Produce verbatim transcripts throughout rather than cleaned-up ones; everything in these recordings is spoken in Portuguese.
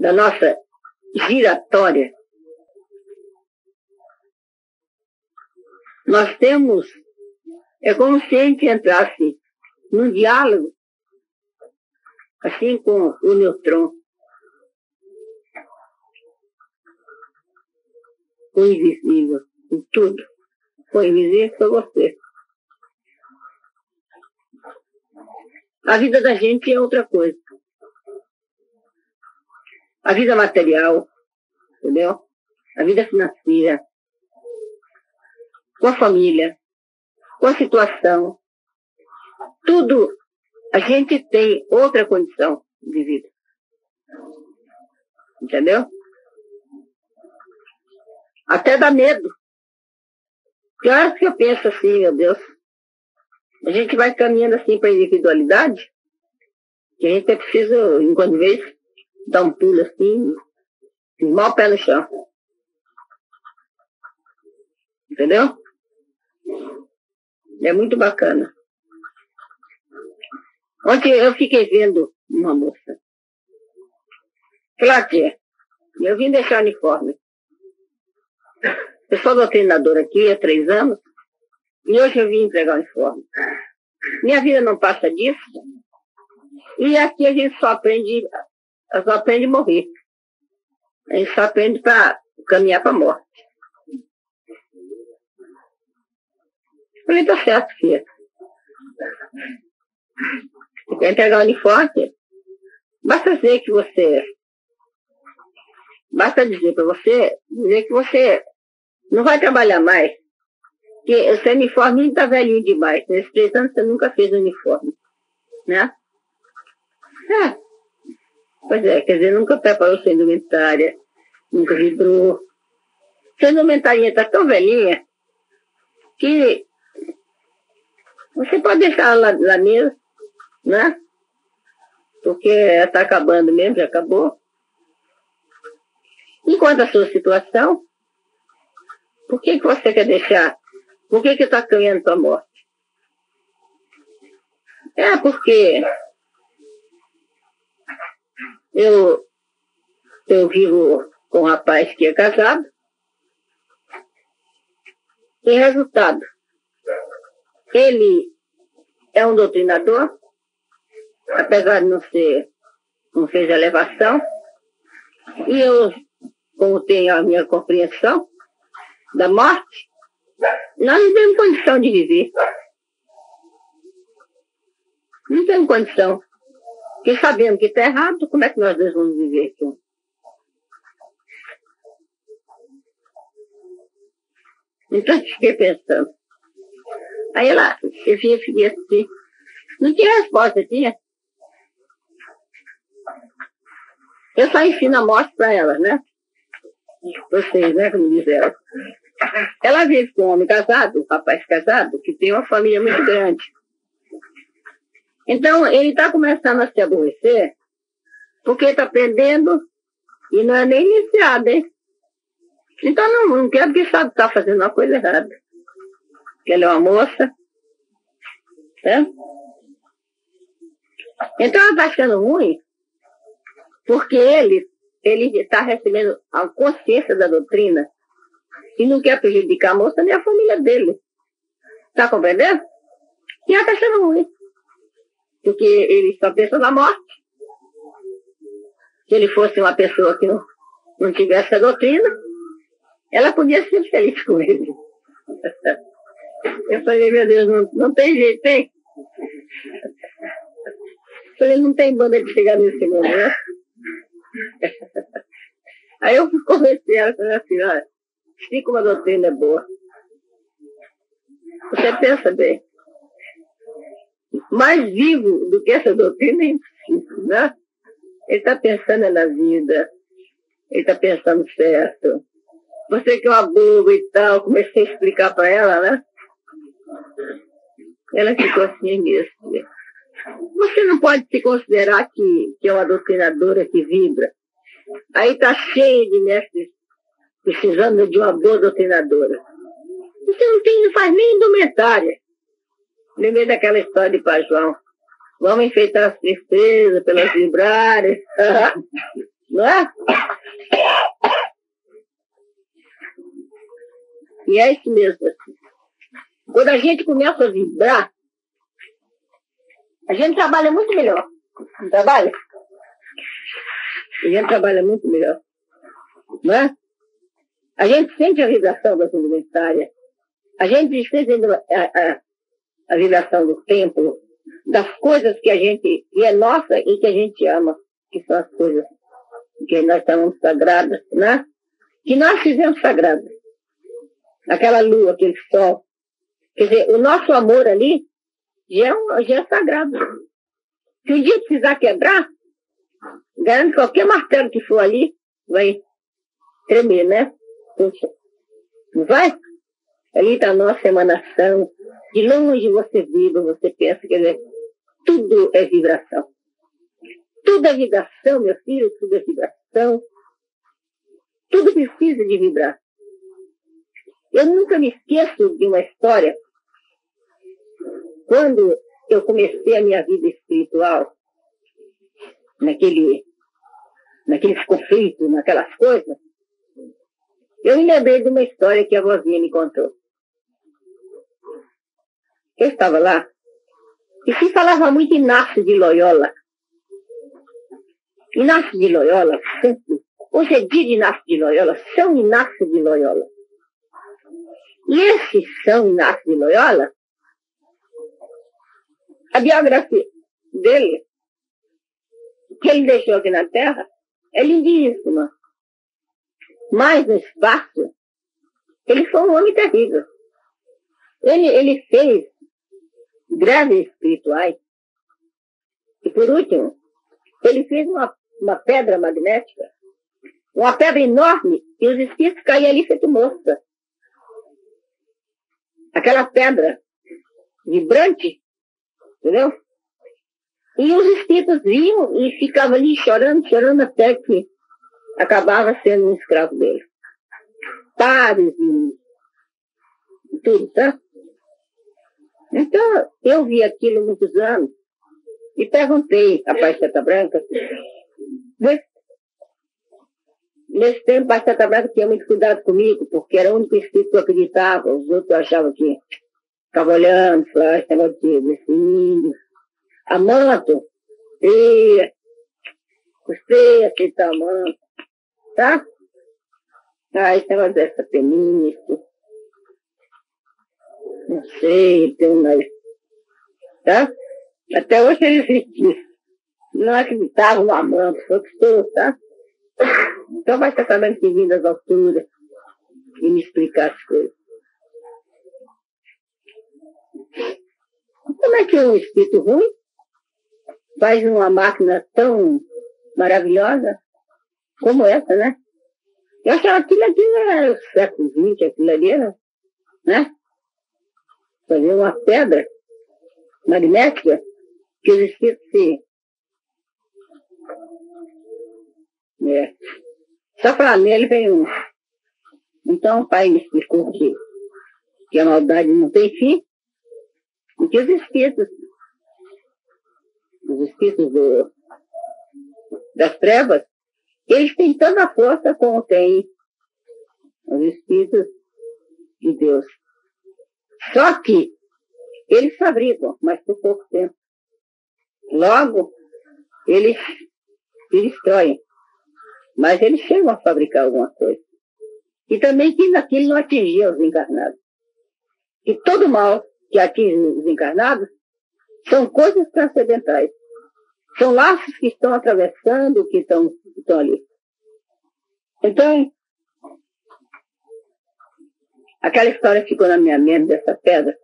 da nossa giratória, nós temos, é como se a gente entrasse num diálogo, assim com o nêutron, com o invisível, em tudo. Com o invisível foi você. A vida da gente é outra coisa. A vida material, entendeu? A vida financeira, com a família, com a situação, tudo, a gente tem outra condição de vida. Entendeu? Até dá medo. Claro que eu penso assim, meu Deus, a gente vai caminhando assim para a individualidade, que a gente é preciso, enquanto vez, dar um pulo assim, mal o pé no chão. Entendeu? É muito bacana. Ontem eu fiquei vendo uma moça. Cláudia, eu vim deixar o uniforme. Eu sou doutrinadora aqui há três anos e hoje eu vim entregar o uniforme. Minha vida não passa disso. E aqui a gente só aprende, só aprende a morrer. A gente só aprende para caminhar para a morte. Eu falei, tá certo, filha. Você quer entregar o uniforme? Basta dizer que você... Basta dizer para você, dizer que você não vai trabalhar mais. Porque o seu uniforme está velhinho demais. Nesses três anos você nunca fez uniforme. Né? É. Pois é, quer dizer, nunca preparou sua indumentária, nunca vibrou. Sua indumentária está tão velhinha que você pode deixar ela lá, lá mesmo, né? Porque ela está acabando mesmo, já acabou. Enquanto a sua situação, por que, que você quer deixar? Por que está caminhando para a morte? É porque eu, eu vivo com um rapaz que é casado e resultado, ele é um doutrinador, apesar de não ser, não fez elevação, e eu, como tenho a minha compreensão da morte, nós não temos condição de viver. Não temos condição. Porque sabendo que está errado, como é que nós dois vamos viver aqui? Então eu fiquei pensando. Aí ela, eu fiquei assim, não tinha resposta, tinha? Eu só ensino a morte para ela, né? Vocês, né, como diz ela. Ela vive com um homem casado, um rapaz casado, que tem uma família muito grande. Então, ele está começando a se aborrecer, porque está aprendendo e não é nem iniciado, hein? Então, não, não quer porque sabe que está fazendo uma coisa errada. Que ela é uma moça. Né? Então, ela está achando ruim, porque ele ele está recebendo a consciência da doutrina e não quer prejudicar a moça nem a família dele. Está compreendendo? E ela está achando ruim. Porque ele só pensa na morte. Se ele fosse uma pessoa que não, não tivesse a doutrina, ela podia ser feliz com ele. Eu falei, meu Deus, não, não tem jeito, tem? Eu falei, não tem banda de chegar nesse momento. Aí eu fui convencer ela, falei assim, olha, se como a doutrina é boa, você pensa bem, mais vivo do que essa doutrina é impossível, né? Ele está pensando na vida, ele está pensando certo. Você que é uma boba e tal, comecei a explicar para ela, né? Ela ficou assim mesmo. Você não pode se considerar que, que é uma doutrinadora que vibra. Aí está cheio de mestres precisando de uma boa doutrinadora. Você não, tem, não faz nem indumentária. Lembrei daquela história de Pai João. Vamos enfeitar as tristezas pelas vibrárias. Não é? E é isso mesmo. Quando a gente começa a vibrar, a gente trabalha muito melhor. Não trabalha? A gente trabalha muito melhor. Não é? A gente sente a vibração da complementária. A gente sente a, a, a vibração do tempo, das coisas que a gente, que é nossa e que a gente ama, que são as coisas que nós chamamos sagradas, né? Que nós fizemos sagradas. Aquela lua, aquele sol. Quer dizer, o nosso amor ali já é, um, já é sagrado. Se um dia precisar quebrar, garanto que qualquer martelo que for ali vai tremer, né? Não vai? Ali está a nossa emanação. De longe você vibra, você pensa, quer dizer, tudo é vibração. Tudo é vibração, meu filho, tudo é vibração. Tudo precisa de vibrar. Eu nunca me esqueço de uma história. Quando eu comecei a minha vida espiritual, naquele, naqueles conflitos, naquelas coisas, eu me lembrei de uma história que a vozinha me contou. Eu estava lá e se falava muito Inácio de Loyola. Inácio de Loyola, hoje é dia de Inácio de Loyola, São Inácio de Loyola. E esse São Inácio de Loyola, a biografia dele, que ele deixou aqui na Terra, é lindíssima. Mas no espaço, ele foi um homem terrível. Ele, ele fez greves espirituais. E por último, ele fez uma, uma pedra magnética, uma pedra enorme, e os espíritos caíam ali feito moça. Aquela pedra vibrante, entendeu? E os espíritos vinham e ficavam ali chorando, chorando até que acabava sendo um escravo dele. Pares e tudo, tá? Então, eu vi aquilo há muitos anos e perguntei à Pai Seta Branca. Nesse tempo, a Pai Seta Branca tinha muito cuidado comigo, porque era o único espírito que eu acreditava. Os outros achavam que ficava olhando, falavam, esse negócio desse índio. Amanto, e custei aceitar amanto, tá? Ah, esse negócio dessa feminista. Não sei, tem um nariz. Tá? Até hoje eles não acreditavam no amanto, foi que estou, tá? Então vai estar também que vir das alturas e me explicar as coisas. Como é que um espírito ruim faz uma máquina tão maravilhosa como essa, né? Eu achava que aquilo ali era o século vinte, aquilo ali era, né? Fazer uma pedra magnética que os espíritos se... É. Só para nele veio um. Então o pai me explicou que, que a maldade não tem fim e que os espíritos os espíritos do, das trevas, eles têm tanta força como tem os espíritos de Deus. Só que eles fabricam, mas por pouco tempo. Logo, eles se destroem. Mas eles chegam a fabricar alguma coisa. E também que aquilo não atingia os encarnados. E todo mal que atinge os encarnados são coisas transcendentais. São laços que estão atravessando, que estão, que estão ali. Então, aquela história ficou na minha mente dessa pedra.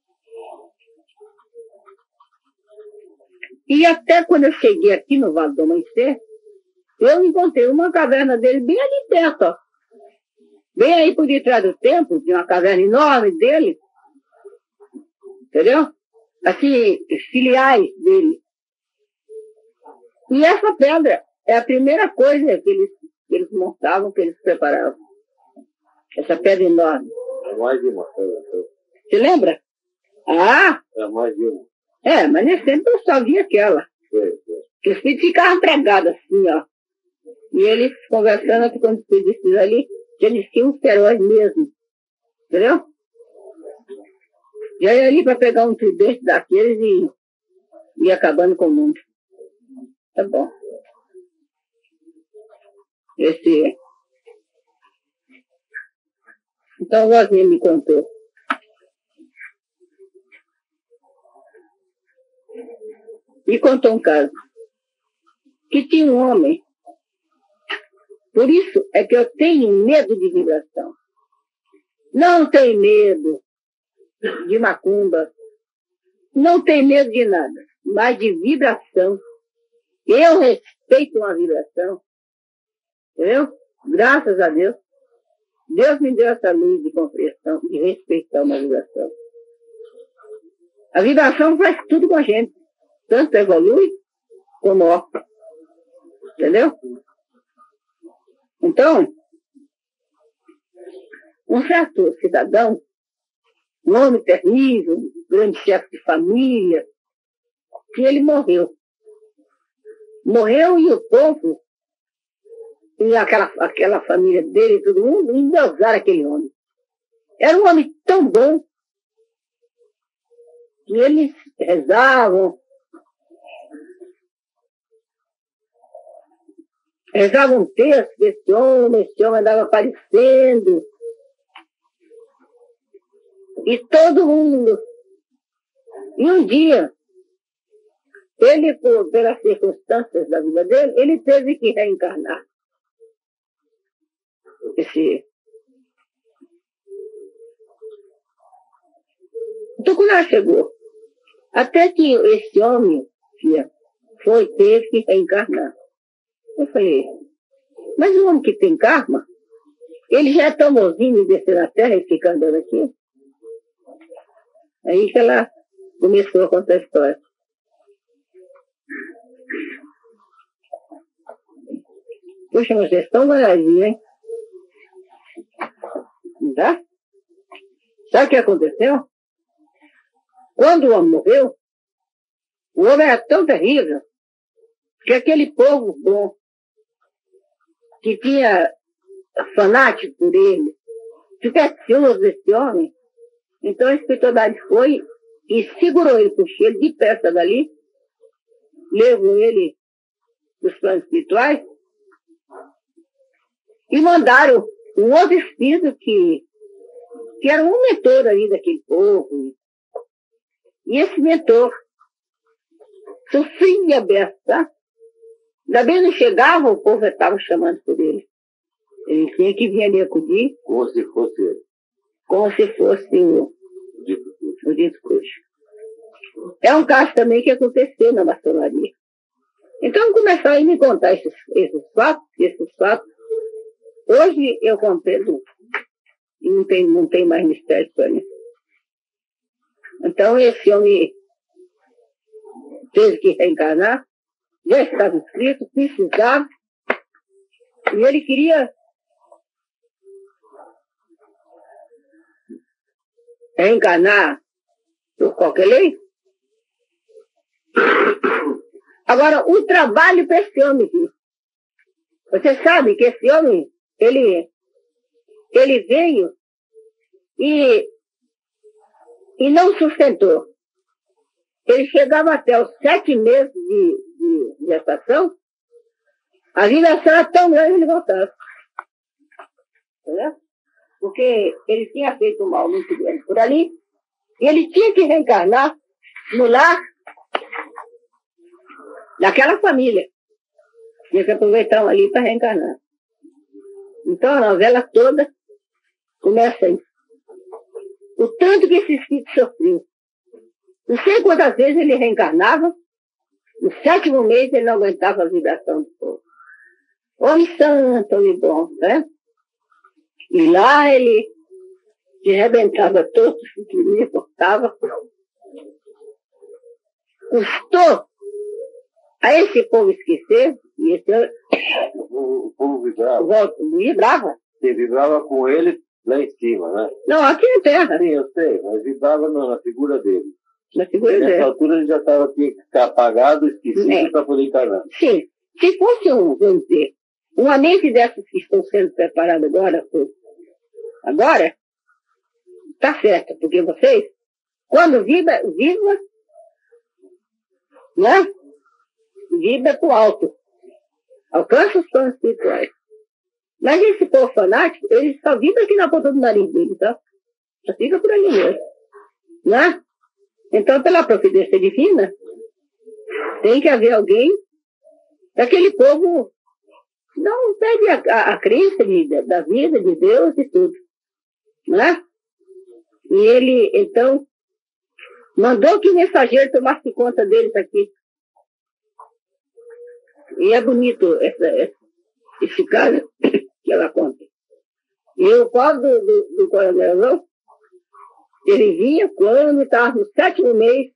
E até quando eu cheguei aqui no Vale do Amanhecer, eu encontrei uma caverna dele bem ali perto, ó. Bem aí por detrás do templo, de uma caverna enorme dele. Entendeu? Assim, filiais dele. E essa pedra é a primeira coisa que eles, que eles montavam, que eles preparavam. Essa pedra enorme. É mais de uma pedra. Você lembra? Ah! É mais de uma. É, mas nem sempre eu só via aquela. É, é. Os filhos ficavam pregados assim, ó. E eles conversando, quando se disse ali, que eles tinham uns heróis mesmo. Entendeu? E aí ali para pegar um tridente daqueles e ir acabando com o mundo. Tá bom. Esse... Então o Rosinha me contou. Me contou um caso. Que tinha um homem. Por isso é que eu tenho medo de vibração. Não tenho medo de macumba. Não tenho medo de nada. Mas de vibração. Eu respeito uma vibração. Entendeu? Graças a Deus. Deus me deu essa luz de compreensão, de respeitar uma vibração. A vibração faz tudo com a gente. Tanto evolui como ó. Entendeu? Então, um certo cidadão, um homem terrível, um grande chefe de família, que ele morreu. Morreu e o povo, e aquela, aquela família dele, todo mundo, endeusaram aquele homem. Era um homem tão bom que eles rezavam, rezavam um texto desse homem, esse homem andava aparecendo. E todo mundo. E um dia, ele, por, pelas circunstâncias da vida dele, ele teve que reencarnar. Esse... Então, quando ela chegou, até que esse homem tia, foi ter que reencarnar. Eu falei, mas o homem que tem karma, ele já é tão mozinho de descer na terra e ficar andando aqui? Aí que ela começou a contar a história. Puxa, mas vocês estão vazios, hein? Não dá? Sabe o que aconteceu? Quando o homem morreu, o homem era tão terrível que aquele povo bom, que tinha fanático por ele, tivesse ciúmes desse homem, então a espiritualidade foi e segurou ele, puxou ele de perto dali, levou ele para os planos espirituais e mandaram um outro espírito que, que era um mentor ali daquele povo. E esse mentor sofria beça, tá? Ainda bem não chegava, o povo estava chamando por ele. Ele tinha que vir ali acudir. Como se fosse ele. Como se fosse o, o dito cujo. É um caso também que aconteceu na maçonaria. Então começaram a me contar esses, esses fatos, esses fatos. Hoje eu compreendo e não tem, não tem mais mistério para mim. Então esse homem teve que reencarnar, já estava escrito, precisava, e ele queria reencarnar por qualquer lei. Agora, o trabalho para esse homem aqui. Você sabe que esse homem, ele, ele veio e, e não sustentou. Ele chegava até os sete meses de, de, de gestação, a vibração era tão grande que ele voltava. Entendeu? Porque ele tinha feito um mal muito grande por ali, e ele tinha que reencarnar no lar daquela família. Tinha que aproveitar um ali para reencarnar. Então a novela toda começa aí. O tanto que esse espírito sofreu. Não sei quantas vezes ele reencarnava, no sétimo mês ele não aguentava a vibração do povo. Homem santo, homem bom, né? E lá ele se arrebentava todo, se queria, cortava. Custou a esse povo esquecer, e esse O, o povo vibrava. volta, vibrava. Você vibrava com ele lá em cima, né? Não, aqui na terra, Sim, eu sei, mas vibrava na, na figura dele. na figura Nessa dele. altura ele já estava tinha que ficar apagado, esquecido É. para poder encarnar. Sim, se fosse um, vamos dizer, uma mente dessas que estão sendo preparadas agora, agora, está certa, porque vocês, quando vibra, vibra, né? Vibra pro alto. Alcança os planos espirituais. Mas esse povo fanático, ele só vibra aqui na ponta do nariz dele, tá? Só fica por ali mesmo. Né? Então, pela providência divina, tem que haver alguém daquele povo não perde a, a, a crença de, da vida, de Deus e tudo. Né? E ele, então, mandou que o mensageiro tomasse conta deles aqui. E é bonito essa, essa, esse caso que ela conta. E o quadro do, do, do coronel, ele vinha quando estava no sétimo mês,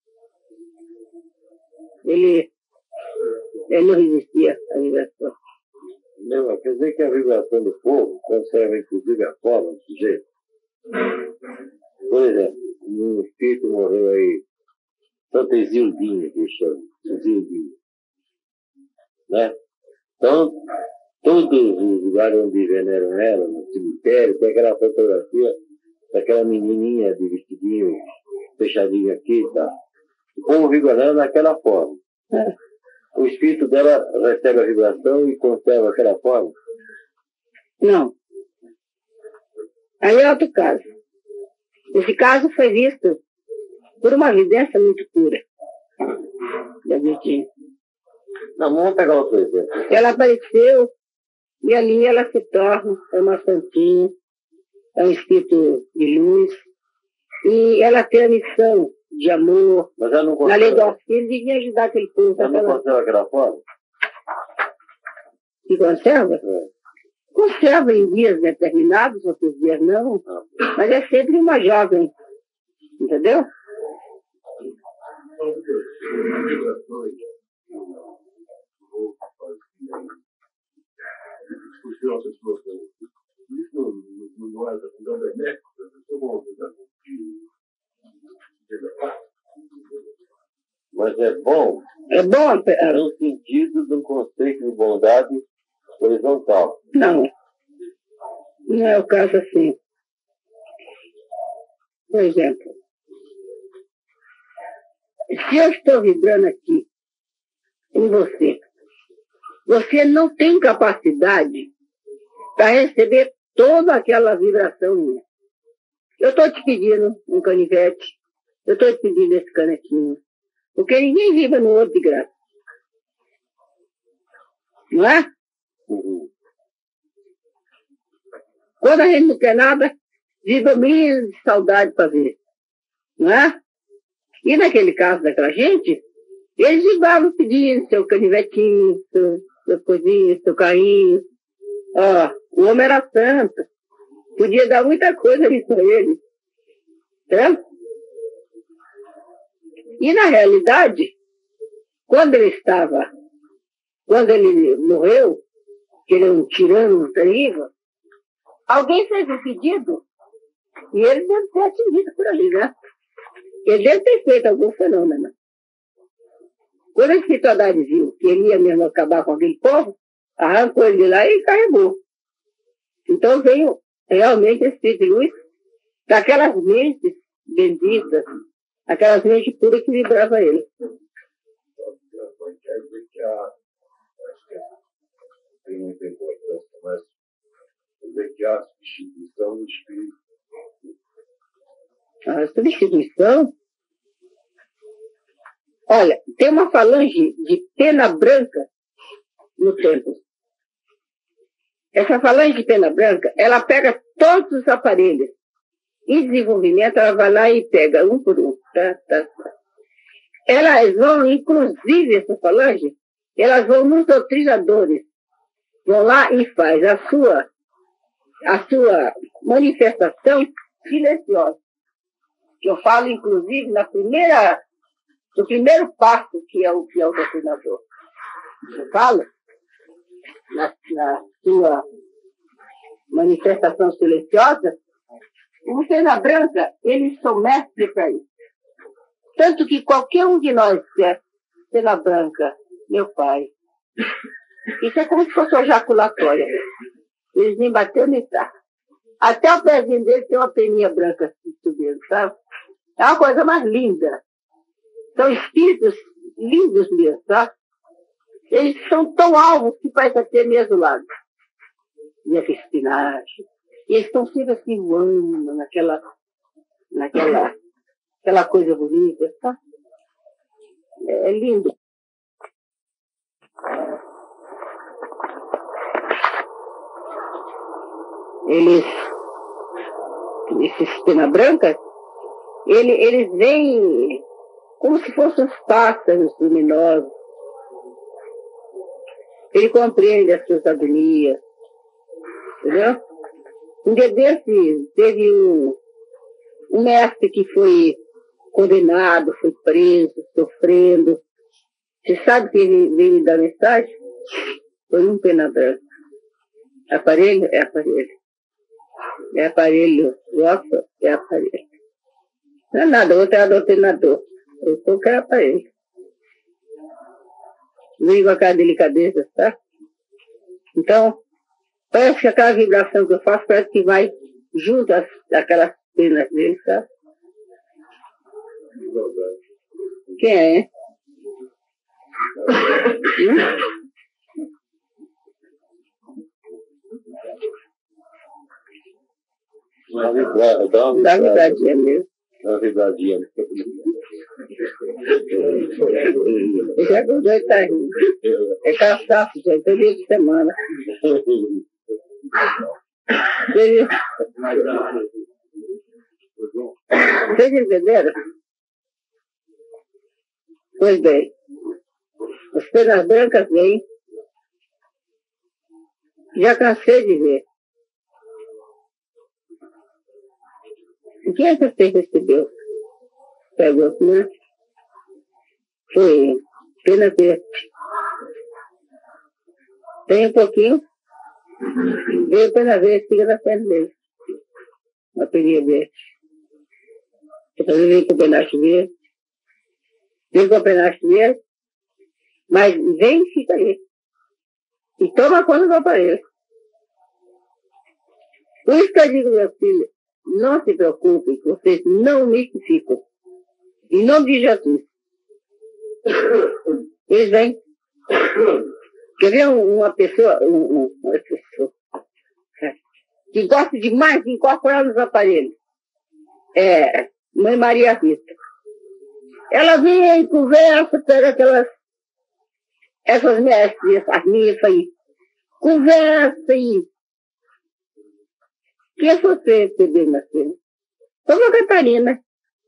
ele, ele não resistia à vibração. Não, quer dizer que a vibração do fogo conserva inclusive a forma do sujeito. Por exemplo, um espírito morreu aí, Santa Isildinha, que chama, Isildinha. Né? Então, todos os lugares onde veneram ela, no cemitério, tem aquela fotografia daquela menininha de vestidinho fechadinho aqui, tá? O povo vigorando daquela forma. É. O espírito dela recebe a vibração e conserva aquela forma? Não. Aí é outro caso. Esse caso foi visto por uma evidência muito pura da Virgínia. Não, vamos pegar outro exemplo. Ela apareceu e ali ela se torna uma santinha, é um espírito de luz, e ela tem a missão de amor, mas ela não na lei do auxílio, de ajudar aquele povo. Ela não conserva aquela forma? Que conserva? É. Conserva em dias determinados, outros dias não, ah. Mas é sempre uma jovem, entendeu? Mas é bom, é bom no sentido do conceito de bondade horizontal. Não, não é o caso assim. Por exemplo, se eu estou vibrando aqui em você, você não tem capacidade para receber toda aquela vibração minha. Eu estou te pedindo um canivete, eu estou te pedindo esse canequinho, porque ninguém vibra no outro de graça. Não é? Uhum. Quando a gente não quer nada, vibra meio de saudade para ver. Não é? E naquele caso daquela gente, eles vibravam pedindo seu canivetinho, seu, seu coisinho, seu carrinho. Ó, o homem era santo. Podia dar muita coisa ali para ele. Certo? E na realidade, quando ele estava, quando ele morreu, que ele é um tirano terrível, alguém fez um pedido e ele deve ter atingido por ali, né? Ele deve ter feito algum fenômeno. Quando a espiritualidade viu que ele ia mesmo acabar com aquele povo, arrancou ele de lá e carregou. Então veio realmente esse espírito de luz daquelas mentes benditas, aquelas mentes puras que vibravam ele. Tem muita importância, mas dizer que a substituição do espírito. A substituição? Olha, tem uma falange de pena branca no templo. Essa falange de pena branca, ela pega todos os aparelhos. Em desenvolvimento, ela vai lá e pega um por um. Tá, tá, tá. Elas vão, inclusive, essa falange, elas vão nos doutrinadores. Vão lá e faz a sua, a sua manifestação silenciosa. Que eu falo, inclusive, na primeira, no primeiro passo que é o, que é o doutrinador. Eu falo, na, na sua manifestação silenciosa, o Pena Branca, eles são mestres para isso. Tanto que qualquer um de nós que é Pena Branca, meu pai, Isso é como se fosse uma ejaculatória. Eles nem bateram nem tá. Até o pezinho dele tem uma peninha branca assim, subindo, sabe? É uma coisa mais linda. São espíritos lindos mesmo, sabe? Eles são tão alvos que parece até mesmo lado. E essa espinagem. E eles estão sempre assim voando naquela, naquela aquela coisa bonita, sabe? É, é lindo. Eles, esses pena branca, ele, eles vêm como se fossem os pássaros luminosos. Ele compreende as suas agonias, entendeu? Um dia desse, teve um, um mestre que foi condenado, foi preso, sofrendo. Você sabe que ele veio me dar mensagem? Foi um pena branca. Aparelho? É aparelho. É aparelho. Nossa, é aparelho. Não é nada, outro é doutrinador. Eu sou que é aparelho. Vem com aquela delicadeza, tá? Então, parece que aquela vibração que eu faço, parece que vai junto às, àquelas penas dele, sabe? Quem é, hein? Hum? Dá uma vibradinha mesmo. Dá uma vibradinha. Já acordou e tá rindo. É cansaço, gente. Todo dia de semana. Vocês, vocês entenderam? Pois bem. As penas brancas vêm. Já cansei de ver. O que é que você recebeu? Pegou, né? Foi pena verde. Tem um pouquinho. Veio pena verde, fica na perna dele. Uma peninha verde. Depois vem com o penacho verde. Vem com o penacho verde. Mas vem e fica aí. E toma conta do aparelho. Por isso que eu digo, meu filho, não se preocupem, que vocês não mistificam. Em nome de Jesus. Eles vêm. Quer ver uma pessoa, um, um, uma pessoa que gosta demais de incorporar nos aparelhos? É, Mãe Maria Rita. Ela vem e conversa, pega aquelas, essas mestres, as minhas aí. Conversa e... Quem é você, bebê nascendo? Sou a Catarina.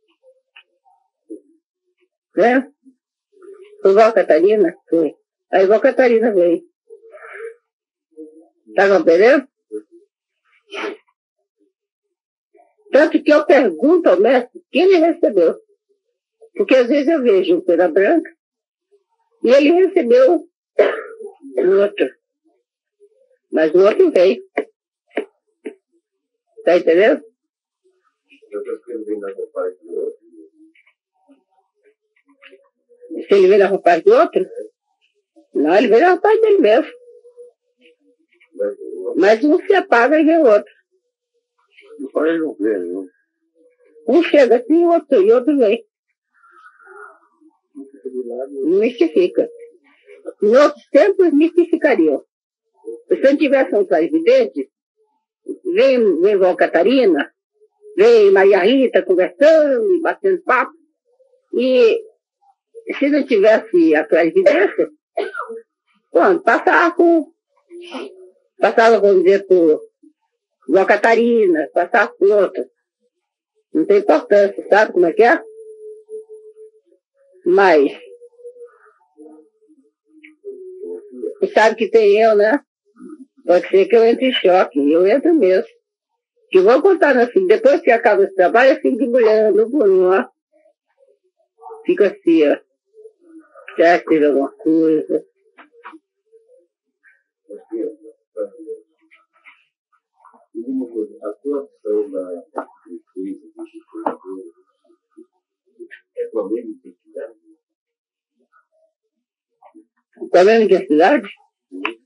Né? Sou a Catarina? Foi. Aí a Catarina veio. Tá compreendendo? Tanto que eu pergunto ao mestre quem ele recebeu. Porque às vezes eu vejo um pena branca e ele recebeu o outro. Mas o outro veio. Tá entendendo? Se ele vê na roupagem do outro? Não, ele vê na roupagem dele mesmo. Mas um se apaga e vê o outro. Ele não vê, não. Um chega assim e o outro, e o outro vem. Não mistifica. Em outros tempos, mistificariam. Se não tivesse um clarividente, vem, vem Vó Catarina, vem Maria Rita conversando, batendo papo, e se não tivesse a clarividência, bom, passava com, passava, vamos dizer, por Vó Catarina, passava por outra. Não tem importância, sabe como é que é? Mas, sabe que tem eu, né? Pode ser que eu entre em choque, e eu entro mesmo. Que eu vou contar, meu filho, depois que acaba esse trabalho, eu fico debulhando por um, ó. Fico assim, ó. Será que teve alguma coisa? A tua ação da defesa é problema de identidade? Problema de identidade?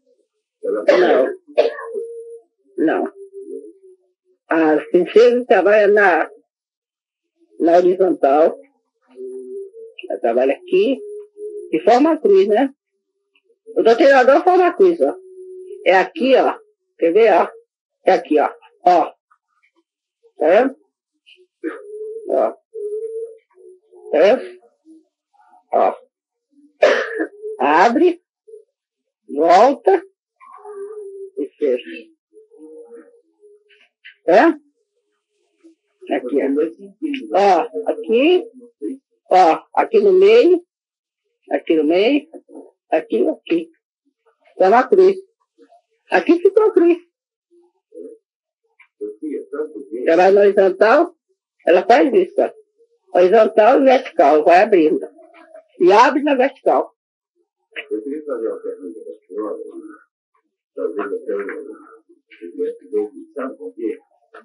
Não. Não. As princesas trabalham na, na horizontal. Ela trabalha aqui e forma a cruz, né? O doutrinador forma a cruz, ó. É aqui, ó. Quer ver, ó? É aqui, ó. Ó. Tá vendo? Ó. Tá vendo? Ó. Abre. Volta. E fecha. É? Aqui, ó. Ó, aqui. Ó, aqui no meio. Aqui no meio. Aqui, aqui. Tá na cruz. Aqui ficou a cruz. Ela vai na horizontal, ela faz isso, ó. Horizontal e vertical, vai abrindo. E abre na vertical. Eu queria fazer uma pergunta para a senhora, talvez até eu sabe por quê?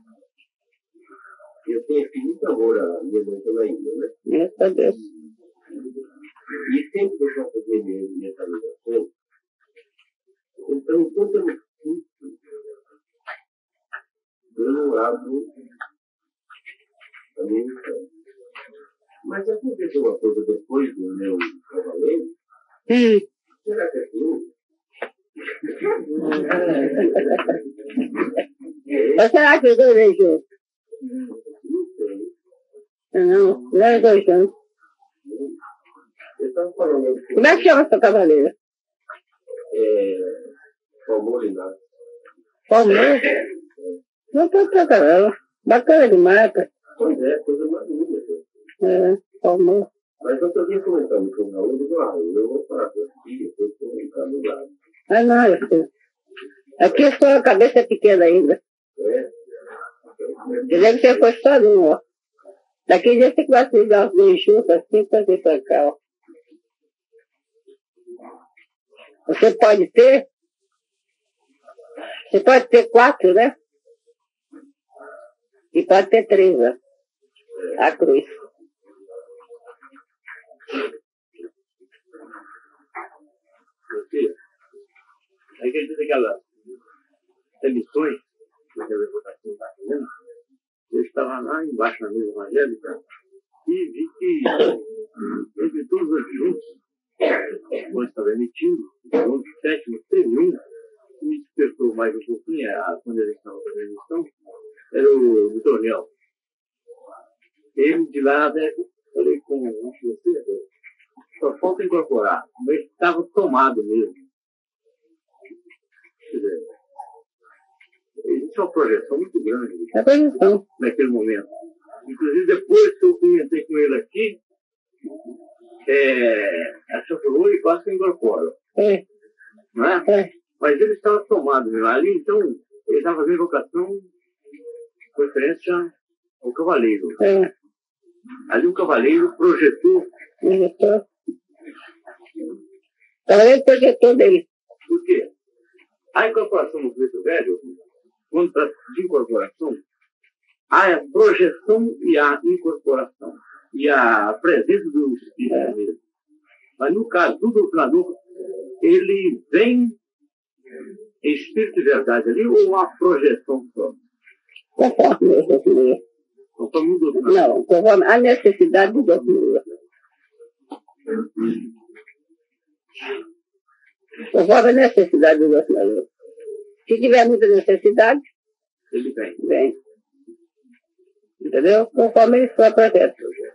Eu tenho muito amor à minha mãe pela Índia, né? Graças a Deus. E sempre que eu vou fazer minha mentalização, então, enquanto eu me sinto, eu não abro a minha missão. Mas aconteceu uma coisa depois do meu cavaleiro? Hum. Será que é assim? Ou será que os dois vêm juntos? Não, não é os dois juntos. Como é que chama seu cavaleiro? É. Palmolinar. Palmeiras? Não tô tocando. Bacana demais, cara. Pois é, coisa mais linda. É, Palmeiras. Mas eu também comentando com o Raul, eu digo, ah, eu vou falar com esse filho, eu estou brincando do lado. Ah, não, eu sei. Aqui a sua cabeça é pequena ainda. É? Você deve ter gostado, um, ó. Daqui a dia você vai se dar os dois juntos assim pra vir pra cá, ó. Você pode ter, você pode ter quatro, né? E pode ter três, ó. A cruz. Aí que diz aquelas emissões que a revocação está fazendo, eu estava lá embaixo na mesa evangélica e vi que entre todos os juntos, quando estava emitindo, o sétimo teve um que me despertou mais um pouquinho quando ele estava fazendo a emissão, era o doutor Nel. Ele de lá, né, falei com você, só falta incorporar, mas estava tomado mesmo. Quer dizer, existe uma projeção muito grande É projeção. naquele momento. Inclusive, depois que eu comentei com ele aqui, é, a senhora falou, e quase que incorpora. É. Não é? É. Mas ele estava tomado mesmo. Ali, então, ele estava fazendo invocação com referência ao cavaleiro. É. Ali o cavaleiro projetou. Projetor. Cavaleiro projetor dele. Por quê? A incorporação no preto velho, quando trata de incorporação, há a projeção e a incorporação. E a presença do Espírito É. mesmo. Mas no caso do doutrinador, ele vem em espírito de verdade ali ou uma projeção só? Conforme o doutor. Conforme o doutrinador. Não, conforme a necessidade do doutor. Conforme a necessidade do doutor. Se tiver muita necessidade, Ele vem. vem. Entendeu? Conforme ele for projeto.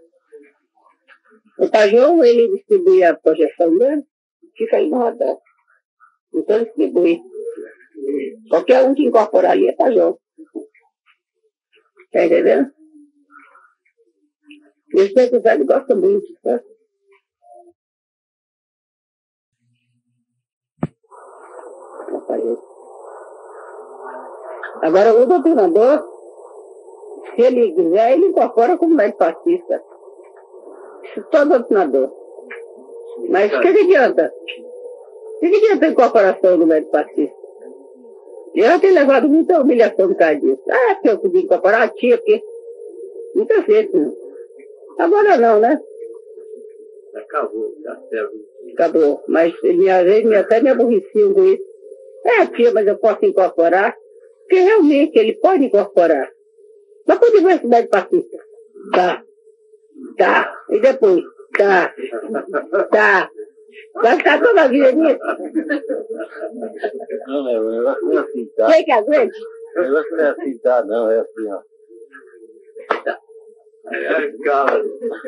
O Tajão, ele distribui a projeção dele, fica aí no radar. Então ele distribui. Qualquer um que incorporar ali é Tajão. Tá entendendo? E o Espírito Santo gosta muito, tá? Agora, o doutrinador, se ele quiser, ele incorpora como médico fascista. Isso todo doutrinador. Mas o que adianta? O que adianta a incorporação do médico fascista? Eu tenho levado muita humilhação por causa disso. Ah, se eu podia incorporar a tia, porque muita gente, não. Agora não, né? Acabou, já serve. Acabou. Mas minha vez, até me aborreciam com isso. É, tia, mas eu posso incorporar? Porque realmente ele pode incorporar. Mas por diversidade pacífica. Tá. Tá. E depois? Tá. Tá. Vai ficar toda a vida nisso. Não, é, o negócio não é assim, tá? Quem que aguente? O negócio não é assim, tá? Não, é assim, ó. É, cara.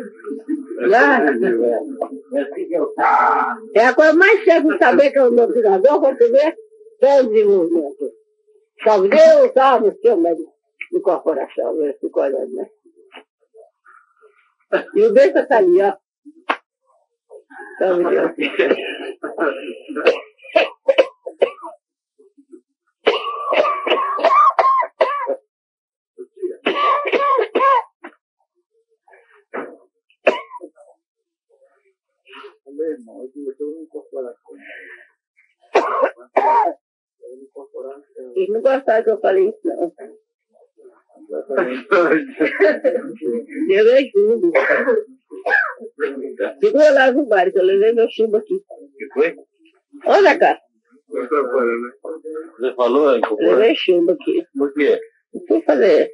É a coisa mais certa de saber que é o meu treinador, quando tu vê, é o desenvolvimento. Salve Deus, salve o seu médico de corporação, eu fico olhando, né? E o beijo tá ali, ó. Salve Deus. Meu irmão, eu vou incorporar. Eles não gostaram que eu falei isso, não. Eu é chumbo. Segura lá no bar, que eu levei meu chumbo aqui. Que foi? Olha, cara. Você falou, Eu incorporar? levei chumbo aqui. Por quê? O que fazer?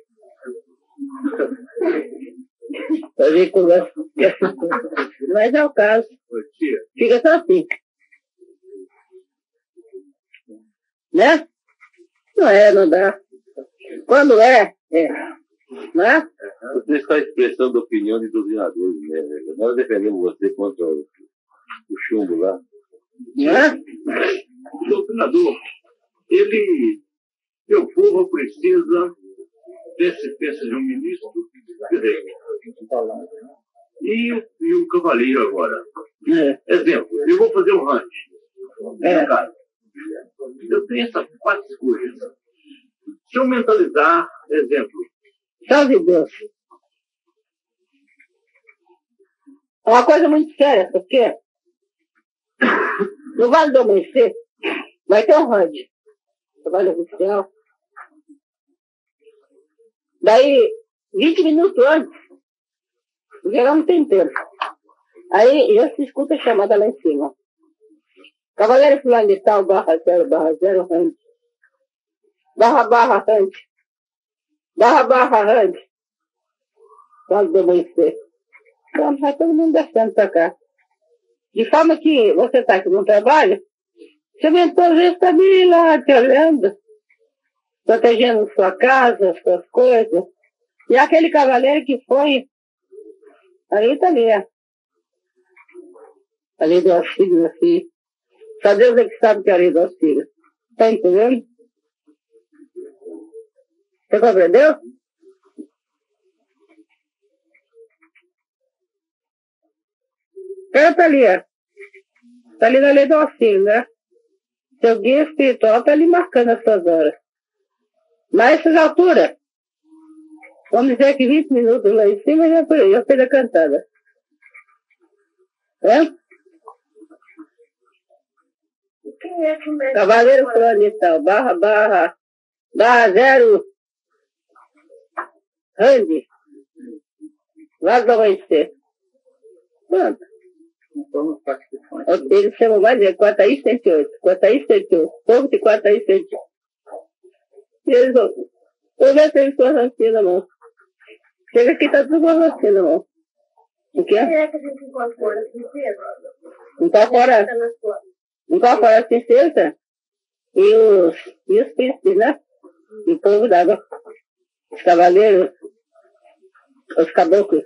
Fazer conversa. Mas é o caso. Fica só assim. Né? Não é, não dá. Quando é, é. Não é? Você está expressando a opinião de doutrinadores, né? Nós defendemos você contra o, o chumbo lá. Não é? O doutrinador, ele, meu povo precisa desse, desse de um ministro, quer dizer, e, e o cavaleiro agora. É. Exemplo, eu vou fazer um ranch. É. Cara, eu tenho essas quatro coisas. Se eu mentalizar, exemplo, Salve Deus. É uma coisa muito séria, porque no Vale do Amanhecer vai ter um rádio. Trabalho oficial. Daí, vinte minutos antes, porque lá não tem tempo. Aí já se escuta a chamada lá em cima. Cavaleiro fulano de tal, barra zero, barra zero, range. Barra, barra, range. Barra, barra, range. Vale do Amanhecer. Então, vai todo mundo descendo pra cá. De forma que você está aqui no trabalho, você muitas vezes está bem lá, te olhando, protegendo sua casa, suas coisas. E aquele cavaleiro que foi, ali está ali, ó. Ali do auxílio, assim. Só Deus é que sabe que é ali do auxílio. Tá entendendo? Você compreendeu? Ela tá ali, ó. Tá ali na lei do auxílio, né? Seu guia espiritual tá ali marcando as suas horas. Mas essas alturas, vamos dizer que vinte minutos lá em cima já foi, já fez a cantada. É? Cavaleiro fulano e tal, barra, barra, barra zero, Randy, lá do Amanhecer. Pronto. Eles chamam mais de Quataí cento e oito. Quataí cento e oito. Povo de Quataí cento e oito. E eles vão. Eu ver se eles estão assim na mão. Chega aqui, tá tudo assim na mão. O quê? Incorpora. Incorpora a princesa e os, e os príncipes, né? E o povo d'água. Os cavaleiros. Os caboclos.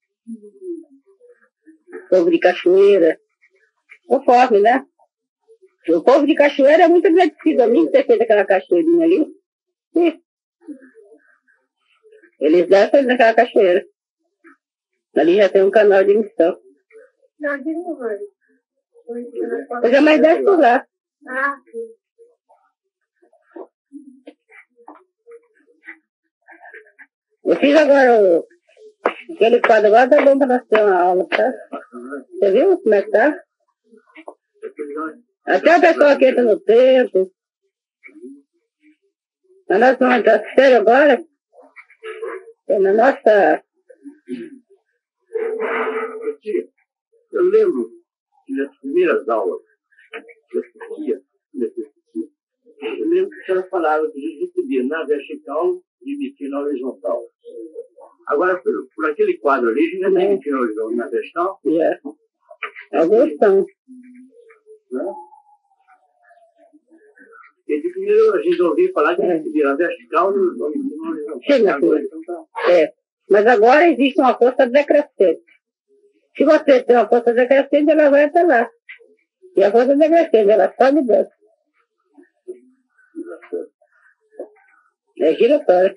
O povo de cachoeira. Conforme, né? O povo de cachoeira é muito agradecido a mim ter feito aquela cachoeirinha ali. E eles descem naquela cachoeira. Ali já tem um canal de emissão. Não, de novo. Eu já mais desce por lá. Ah, Eu fiz agora o... aquele quadro agora, tá bom pra nós ter uma aula, tá? Você viu como é que tá? Até a pessoa que entra no tempo. Mas nós vamos entrar sério agora. É na nossa... eu lembro que nas primeiras aulas, eu assistia, eu assistia, lembro que a senhora falava que a gente subia na vertical e emitir na horizontal. Agora, por, por aquele quadro ali, a gente não tem emitir na horizontal, na vertical? É. Alguns são. Né? E de primeiro a gente ouviu falar que a gente subia na vertical e na horizontal. Sim, agora, é. Mas agora existe uma força decrescente. Se você tem uma força decrescente, ela vai até lá. E a força decrescente, ela sobe dentro. É giratória.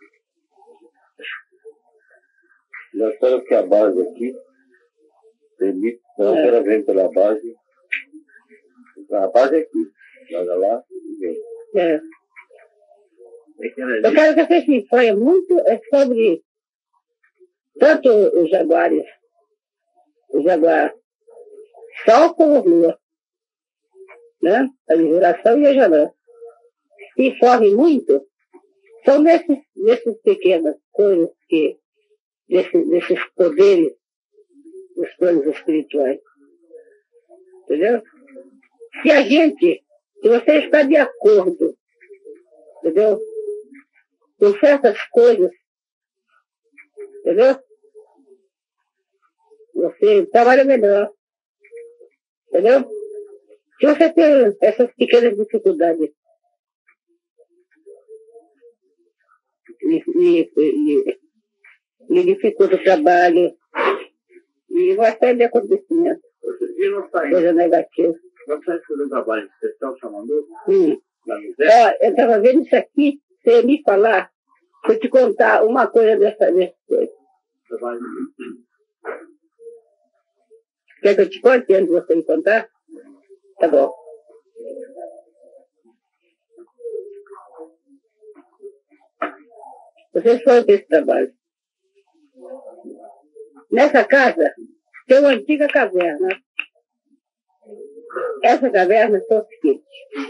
Giratória porque a base aqui permite, não, É. ela vem pela base. A base é aqui. Joga lá e vem. É. É que ela é Eu quero que vocês me falem muito é sobre tanto os jaguares, o jaguar sol como lua, né? A vibração e a janela. Se informe muito, são nesses, nesses pequenas coisas que, desses, desses poderes dos planos espirituais. Entendeu? Se a gente, se você está de acordo, entendeu? Com certas coisas, entendeu? Você trabalha melhor, entendeu? Se você tem essas pequenas dificuldades e, e, e, e dificulta o trabalho e vai sair de acontecimento, E não sai, coisa negativa. não sai fazer um trabalho especial chamando Hum. da miséria. Ó, eu estava vendo isso aqui, você ia me falar, vou te contar uma coisa dessa vez. Trabalho. Quer que eu te conte antes de você me contar? Tá bom. Vocês foram para esse trabalho. Nessa casa tem uma antiga caverna. Essa caverna foi o seguinte.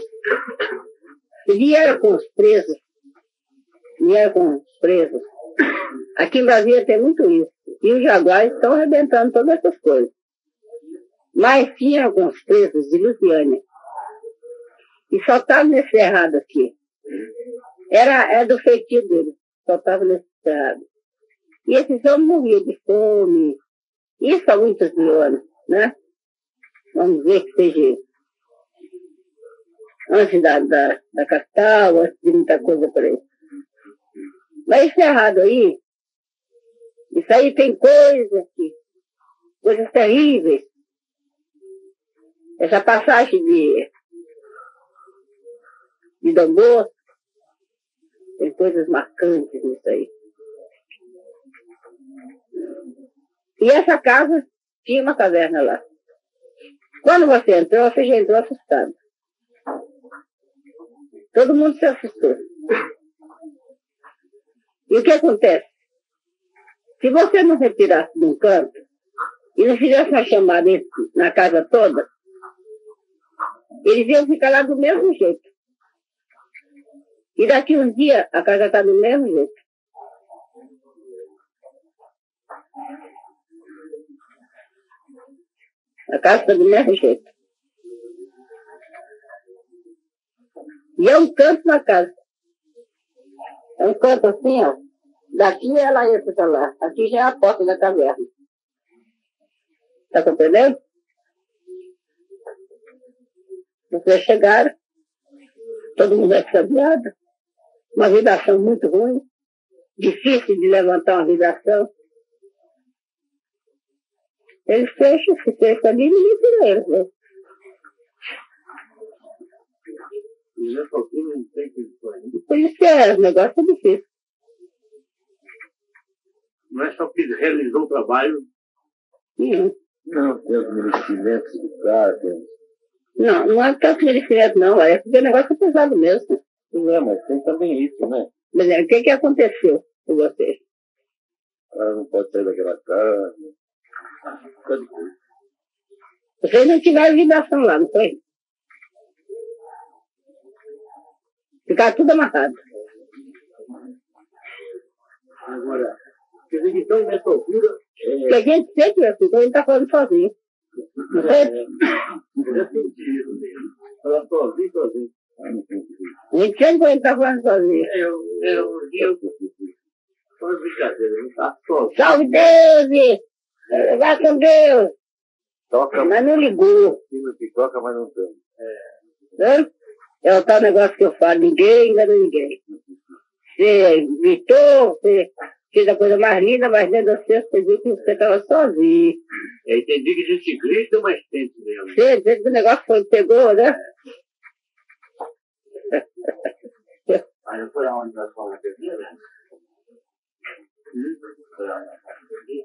Vieram com os presos. Vieram com os presos. Aqui em Brasília tem muito isso. E os jaguares estão arrebentando todas essas coisas. Mas tinha alguns presos de Lusiânia. E só estavam nesse cerrado aqui. Era, era do feitio deles. Só estavam nesse cerrado. E esses homens morriam de fome. Isso há muitos mil anos, né? Vamos ver que seja antes da, da, da capital, antes de muita coisa por aí. Mas esse cerrado aí, isso aí tem coisas aqui, coisas terríveis. Essa passagem de, de Dom Bosco, tem coisas marcantes nisso aí. E essa casa tinha uma caverna lá. Quando você entrou, você já entrou assustado. Todo mundo se assustou. E o que acontece? Se você não retirasse de um canto e não fizesse uma chamada na casa toda, eles iam ficar lá do mesmo jeito. E daqui uns dias a casa está do mesmo jeito. A casa está do mesmo jeito. E é um canto na casa. É um canto assim, ó. Daqui ela entra para lá. Aqui já é a porta da caverna. Está compreendendo? Vocês chegaram, todo mundo é sabiado, uma vibração muito ruim, difícil de levantar uma vibração. Eles fecham, se fecham ali e ninguém tira eles, né? E nessa altura não tem que foi. Por isso que é, o negócio é difícil. Não é só que ele realizou o trabalho. Não, Não, tem os merecimentos do cara, tem... não, não é tanto merecimento, não. É porque o negócio é pesado mesmo. Não é, mas tem também isso, né? Mas é, o que, que aconteceu com vocês? O cara não pode sair daquela casa. Cada coisa. Vocês não tiveram vibração lá, não foi? Ficaram tudo amarrado. Agora, quer dizer que então nessa altura. Porque a gente sempre assim, então ele está falando sozinho. Não É, é? é sentido mesmo. Ela sozinho, sozinho. A gente sempre vai estar falando sozinho. Eu, eu, eu, foi brincadeira, não tá só. Salve Deus! Vai com Deus! Toca, Mas não ligou. que toca, mas não tem. Né? É o tal negócio que eu falo, ninguém engana ninguém. Você gritou, você fez a coisa mais linda, mas dentro de você, você viu que você estava sozinho. Eu entendi que a gente grita, mas tem mesmo. Você, dentro do negócio foi, pegou, né? Aí foi aonde nós fomos beber, né? Hum? Foi aonde nós fomos beber.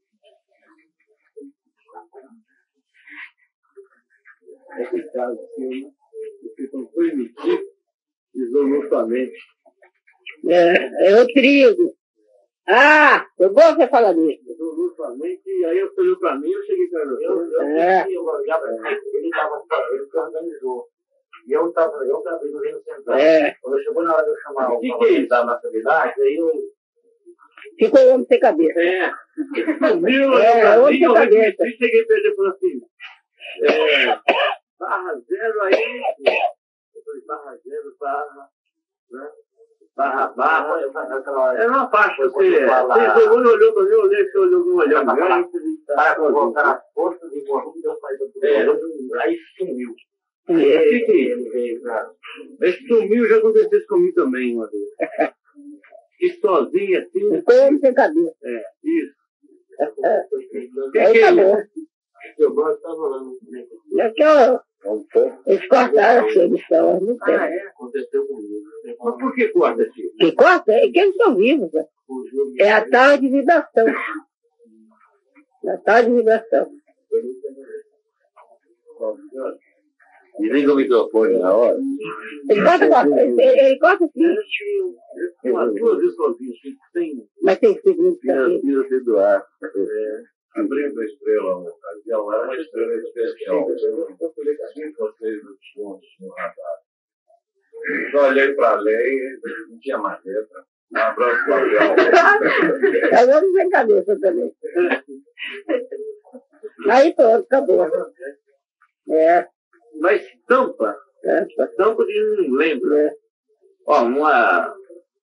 Esse caso, assim, você não permitir, isolou sua mente. É, é o trigo. Ah, foi bom você falar disso. Isolou sua mente, e aí eu olhou pra mim, eu cheguei pra você. Eu, eu, É. eu, eu já, ele estava, ele se organizou. E eu estava, eu estava no Rio Central. É. Quando chegou na hora de eu chamar o que da nacionalidade, aí eu. Ficou homem sem cabeça. É. Sumiu, É, eu, outra eu, cabeça. eu cheguei pra ele e falei assim. É, barra zero aí. Eu falei, barra zero, barra. Né? Barra, barra. Era uma faixa, você. Você olhou, olhou pra mim, eu olhei, você olhou com um olhão grande. Para colocar as forças de volume, Deus faz tudo. Aí sumiu. É. Que que ele veio, cara? Esse sumiu já aconteceu comigo também uma vez. E sozinho assim. Ficou homem sem cabeça. É, isso. É. Que Aí que tá é bom. isso? Seu banco estava lá no. É que eu, Não foi? eles cortaram a sua emissão, não tem. Ah, é? Aconteceu comigo. Mas por que corta, tio? Que corta é que eles estão vivos. Né? É a tal de vibração. É a tal de vibração. Desliga o microfone na hora. Ele corta, corta. Ele, ele corta sim. Umas duas vezes sozinho, sem. Mas tem segundo isso Tira, aqui. tira você do ar. É, abrindo a estrela, aqui ao lado, uma estrela especial. Eu falei que assim vocês os pontos no radar. Eu olhei para a lei, não tinha mais letra. Um abraço para o Gabriel. É homem sem cabeça também. Aí pronto, acabou. É. Mas tampa, É. tampa de não lembro. É. Ó, uma.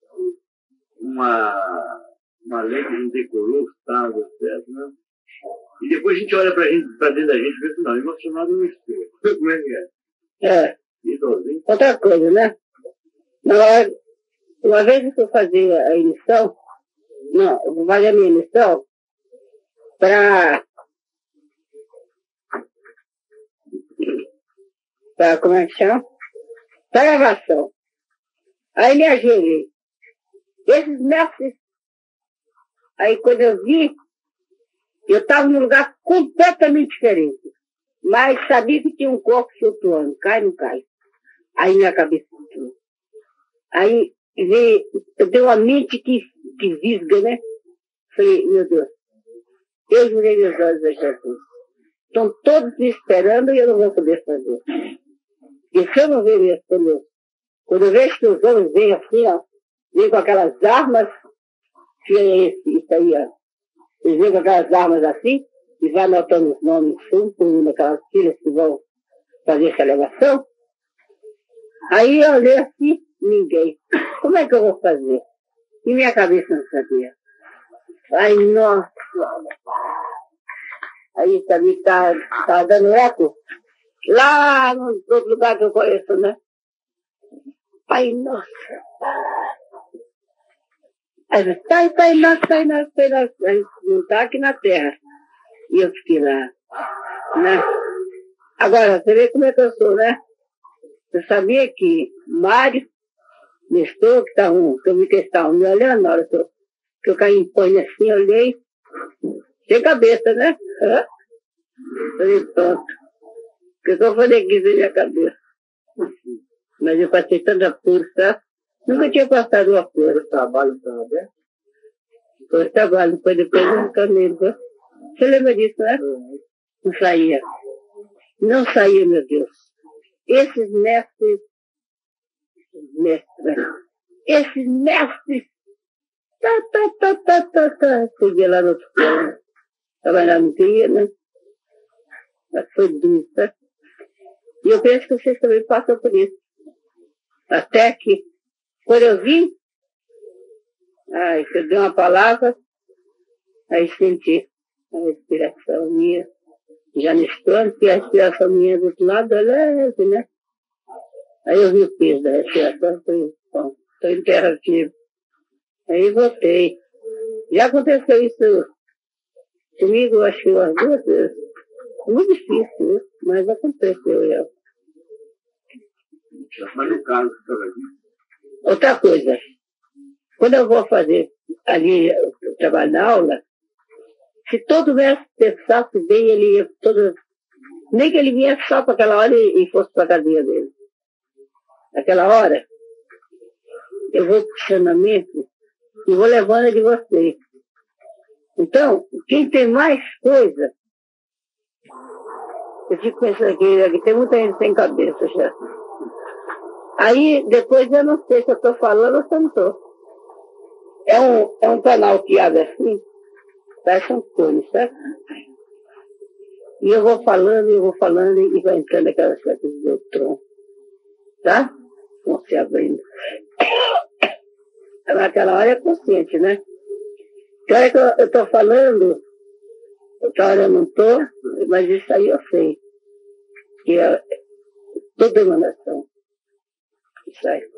Uma. Uma lei que não decorou, tá, certo, né? E depois a gente olha pra, gente, pra dentro da gente e vê que não, emocionado não estou. Como é que é? É. Idosinho. Outra coisa, né? Na hora, uma vez que eu fazia a emissão, não, eu vou fazer a minha emissão para. Para, como é que chama? Para gravação. Aí me ajoelhei. Esses mestres. Aí quando eu vi, eu estava num lugar completamente diferente. Mas sabia que tinha um corpo flutuando. Cai, não cai. Aí minha cabeça flutuou. Aí veio, eu tenho uma mente que, que visga, né? Falei, meu Deus, eu jurei meus olhos a Jesus. Estão todos me esperando e eu não vou poder fazer. E se eu não ver isso, quando, quando eu vejo que os homens vêm assim, ó, vêm com aquelas armas, que é esse, isso aí, ó. Eles vêm com aquelas armas assim, e vai anotando os nomes um por um daquelas filhas que vão fazer essa elevação. Aí eu olhei assim, ninguém. Como é que eu vou fazer? E minha cabeça não sabia. Ai, nossa. Aí também tá, tá dando eco. Lá no outro lugar que eu conheço, né? Ai, nossa. Aí, tá, tá, nossa, tá, nossa, tá, nossa. Aí, não tá aqui na terra. E eu fiquei lá, né? Agora, você vê como é que eu sou, né? Eu sabia que Mário, Nestor, que tá um, que eu vi que eles estavam me olhando na hora que eu, que eu caí em põe assim, eu olhei, sem cabeça, né? Hã? Falei, pronto. O que eu falei aqui sem minha cabeça? Mas eu passei tanta força, nunca tinha passado uma força. O trabalho estava aberto? Foi o trabalho, depois, depois eu nunca lembro. Você lembra disso, né? Não saía. Não saía, meu Deus. Esses mestres, mestres, esses mestres, tá, tá, tá, tá, tá, tá, cheguei lá no outro plano, trabalhar no dia, né? Mas foi duro, tá? E eu penso que vocês também passam por isso. Até que, quando eu vi, aí eu dei uma palavra, aí senti a respiração minha, já no instante, e a respiração minha do outro lado é leve, né? Aí eu vi o peso da respiração, falei, bom, estou em terra firme. Aí voltei. Já aconteceu isso comigo, acho que umas duas vezes. Muito difícil, né? Mas aconteceu. Eu. Mas no caso, outra coisa, quando eu vou fazer ali o trabalho na aula, se todo mestre pensasse bem, ele ia todo. Nem que ele viesse só para aquela hora e, e fosse para a cadeia dele. Naquela hora, eu vou puxando a mente e vou levando de vocês. Então, quem tem mais coisa, eu fico pensando aqui, aqui tem muita gente sem cabeça já. Aí, depois eu não sei se eu estou falando ou se eu não estou. É um, é um canal que abre assim, parece um cone, certo? E eu vou falando, eu vou falando, e vai entrando aquelas coisas do tronco. Tá? Vão se abrindo. Naquela hora é consciente, né? Na hora que eu estou falando, outra hora eu não estou, mas isso aí eu sei. Que é toda emanação. Isso aí.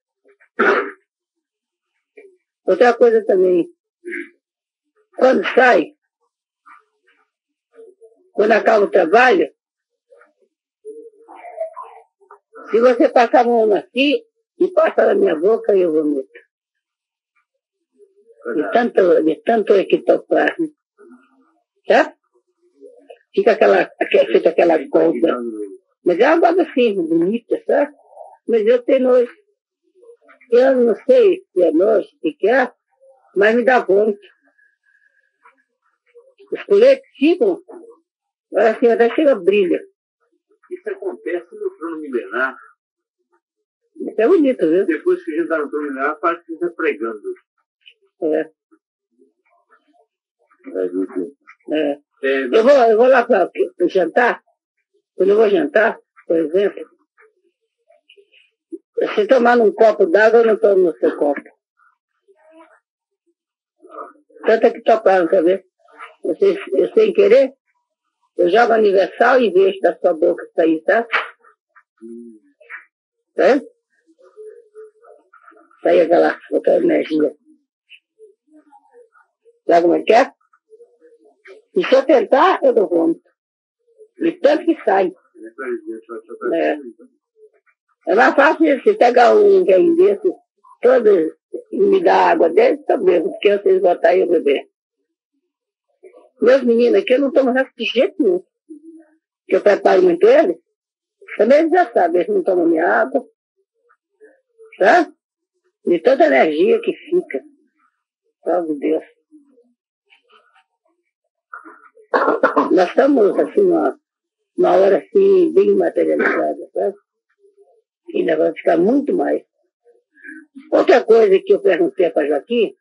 Outra coisa também. Quando sai, quando acaba o trabalho, se você passar a mão aqui e passa na minha boca, eu vomito. De tanto, de tanto ectoplasma. Tá? Fica aquela, aquela, fica aquela coisa. Mas é uma coisa firme, bonita, sabe? Mas eu tenho nojo. Eu não sei se é nojo, o que é, mas me dá vômito. Os coletes ficam, assim, até chega brilha. Isso acontece no trono milenar. Isso é bonito, viu? Depois que a gente está no trono milenar, parece que está pregando. É. É. É. Eu, vou, eu vou lá para o jantar. Quando eu vou jantar, por exemplo, se tomar num copo d'água, eu não tomo no seu copo. Tanto é que tocaram, quer ver? Você, eu, sem querer, eu jogo universal e vejo da sua boca sair, tá? Tá? Sai aquela, aquela energia. Sabe como é que é? E se eu tentar, eu dou vômito. E tanto que sai. É. É mais fácil você pegar um que é desse, todo, e me dar água dele, tá mesmo, porque vocês botarem eu beber. Meus meninos aqui, eu não tomo resto de jeito nenhum. Porque eu preparo muito eles. Também eles já sabem, eles não tomam minha água. Tá? De toda a energia que fica. Salve Deus. Nós estamos, assim, uma, uma hora, assim, bem materializada, sabe? E ainda vai ficar muito mais. Outra coisa que eu perguntei para Joaquim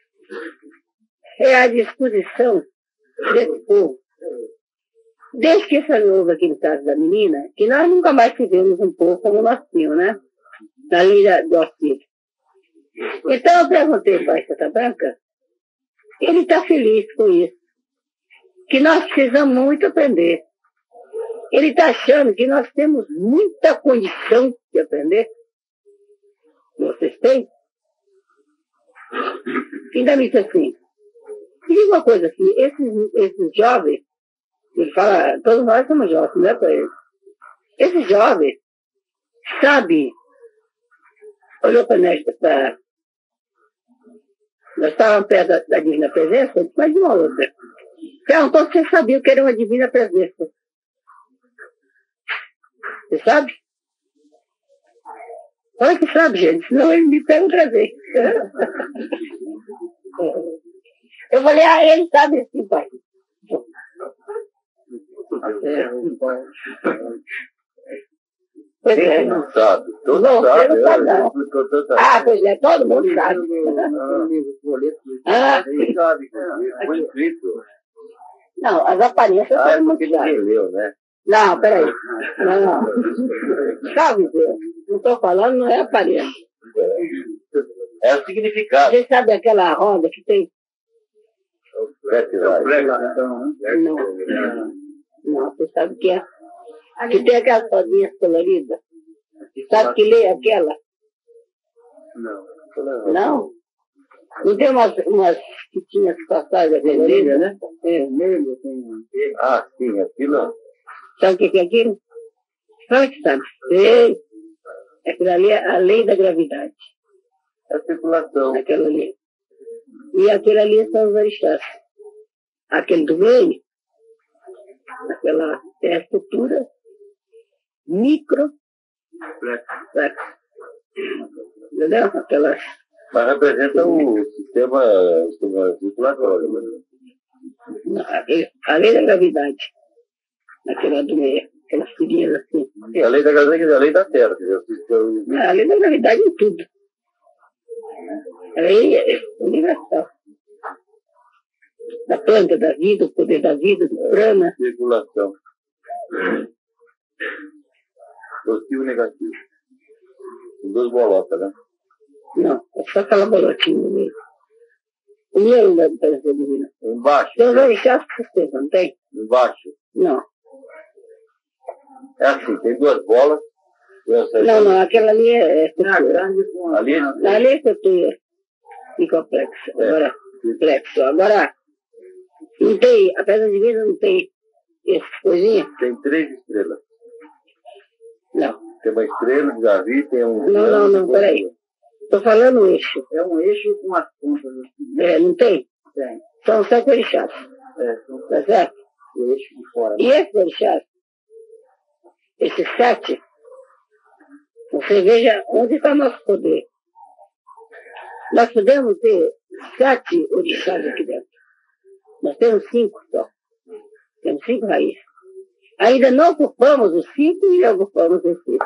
é a disposição desse povo. Desde que essa houve aqui no caso da menina, que nós nunca mais tivemos um povo como nós tínhamos, né? Na lei do auxílio. Então eu perguntei para a Santa Branca, ele está feliz com isso. Que nós precisamos muito aprender. Ele está achando que nós temos muita condição de aprender. Vocês têm? Ainda me diz assim, me diga uma coisa assim, esses, esses jovens, ele fala, todos nós somos jovens, não é para ele. Esses jovens, sabe, olhou para nós, para nós estávamos perto da, da Divina Presença, mas de uma outra. Perguntou se você sabia o que era uma Divina Presença. Você sabe? Olha que sabe, gente, senão ele me pega outra vez. Eu falei, ah, ele sabe sim, pai. É. Pois é. Quem não sabe? Todo Não, sabe. você não sabe, não. Ah, pois é, todo mundo sabe. Ah, Foi escrito. não, as aparências Ah, é todo mundo porque sabe. ninguém leu, né? Não, peraí. Não, não. Sabe, não estou falando, não é aparência. É o significado. Você sabe aquela roda que tem? Não. Não. Não, você sabe o que é? Que tem aquelas rodinhas coloridas. Sabe que lê aquela? Não. Não? Não tem umas, umas fitinhas passadas coloridas, né? É, Vermelho, tem. Ah, sim, aquilo. sabe o que que é aquilo? Sabe que sabe? Sei. Aquilo ali é a lei da gravidade. É a circulação. Aquela ali. E aquele ali são os orixás. Aquele do meio, aquela é a estrutura micro, entendeu? Aquela, Mas representa o sistema, o sistema circulatório. Né? a lei da gravidade. Aquela do meio, aquelas tirinhas assim. Sim, a lei da gravidade é a lei da Terra. Quer dizer, o sistema- A lei da gravidade em tudo. A lei é universal. Da planta, da vida, o poder da vida, do prana. circulação. Positivo e negativo. Com duas bolotas, né? Não, é só aquela bolotinha no meio. O meu não deve parecer divino. Embaixo. Tem os orixás que sustentam, não tem? Embaixo. Não. É assim, tem duas bolas. Não, não, aquela ali é, é estrutura. Ali, Ali é estrutura. E complexo. Agora, complexo. Agora, não tem, a pedra divina não tem essa coisinha? tem três estrelas. Não. Tem uma estrela de Davi, tem um... Não, não, não, peraí. Estou falando eixo. É um eixo com as pontas assim. É, não tem? Tem. São sete orixás. É, são Tá certo? o eixo de fora. E esses orixás, esses sete, você veja onde está nosso poder. Nós podemos ter sete orixás aqui dentro. Nós temos cinco só. Temos cinco raízes. Ainda não ocupamos os cinco e já ocupamos os cinco.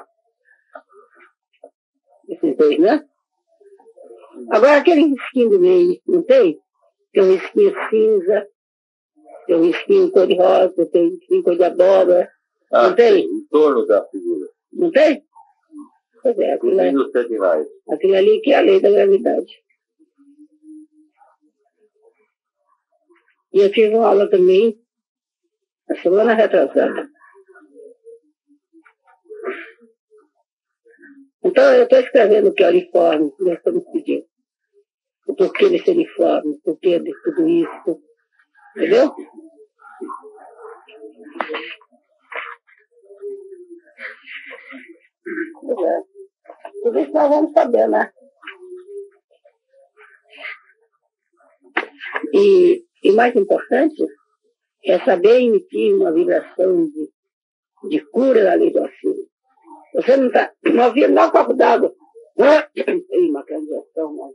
Esses dois, né? Agora aquele risquinho do meio, não tem? Tem um risquinho cinza, tem um risquinho cor de rosa, tem um risquinho cor de abóbora. Ah, não tem? em torno da figura. Não tem? Pois é, aquilo, é, Tem os sete raios. aquilo ali que é a lei da gravidade. E eu tive uma aula também, na semana retrasada. Então, eu estou escrevendo o que é uniforme, que nós estamos pedindo. O porquê desse uniforme, o porquê de tudo isso. Entendeu? Pois é. Tudo isso nós vamos saber, né? E, e mais importante é saber emitir uma vibração de, de cura da lei do auxílio. Você não está não ouvindo não, copo d'água. Ih, uma candidação, mas...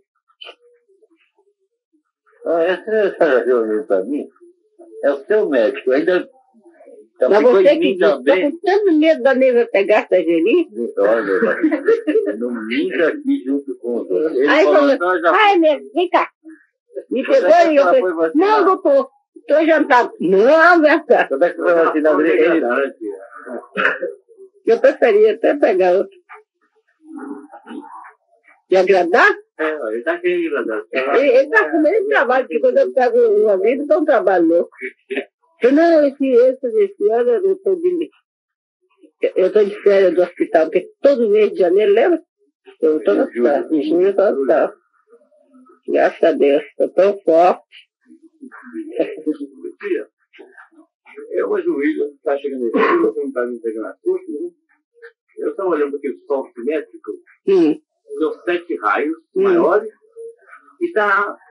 Ah, essa reunião para mim é o seu médico. Ainda já Mas ficou você em que mim diz, estou também. com tanto medo da Neiva pegar essa gelinha. Olha, não minta aqui junto com os outros. Ele Aí falou, falou, "Não, já ai, meu, vem cá. Me Quando é pegou que e eu ela falei, foi vacinar? não, doutor, estou jantado. Não, vem cá. Como é que você vai vacinar ele? Eu preferia até pegar outro. De agradar? É, ele está querendo agradar. Ele está com medo de trabalho, porque quando eu pego um amigo, dá um trabalho louco. Eu, não, esse, esse, esse ano eu estou de, eu estou de férias do hospital, porque todo mês de janeiro, lembra? Eu estou no hospital, em junho eu estou no hospital. Graças a Deus, estou tão forte. Eu, hoje o William está chegando aqui, você não está me pegando a coxa, né? Eu estava olhando para aquele sol simétrico, Hum. deu sete raios Hum. maiores, e está